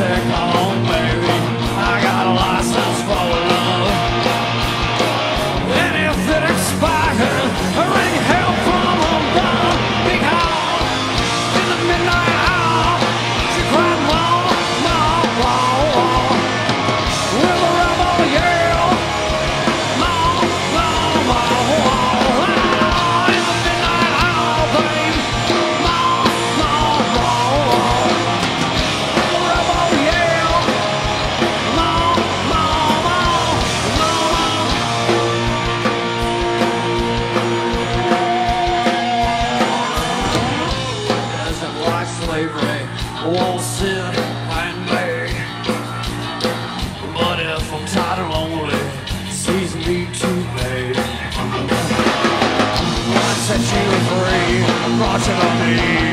take home, baby. I got a license for love. And if it expires, ring hell from above. Because in the midnight hour, she cried, "Mom, mom, mom, mom." With a rebel yell, "Mom, mom, mom, mom." In the midnight hour, babe, "Mom, mom, mom, mom." With a rebel yell, "Mom, mom, mom, mom." Doesn't like slavery, won't sit and beg. But if I'm tired and lonely, sees me too late. I set you free, brought you to me.